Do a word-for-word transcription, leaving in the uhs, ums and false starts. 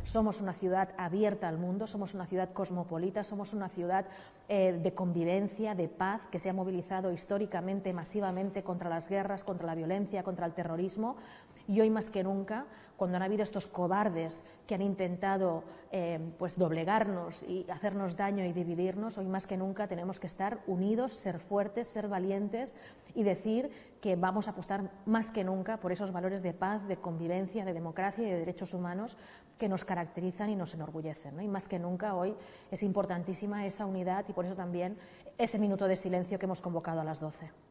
somos una ciudad abierta al mundo, somos una ciudad cosmopolita, somos una ciudad eh, de convivencia, de paz, que se ha movilizado históricamente, masivamente contra las guerras, contra la violencia, contra el terrorismo, y hoy más que nunca, cuando han habido estos cobardes que han intentado eh, pues doblegarnos y hacernos daño y dividirnos, hoy más que nunca tenemos que estar unidos, ser fuertes, ser valientes y decir que vamos a apostar más que nunca por esos valores de paz, de convivencia, de democracia y de derechos humanos que nos caracterizan y nos enorgullecen, ¿no? Y más que nunca hoy es importantísima esa unidad y por eso también ese minuto de silencio que hemos convocado a las doce.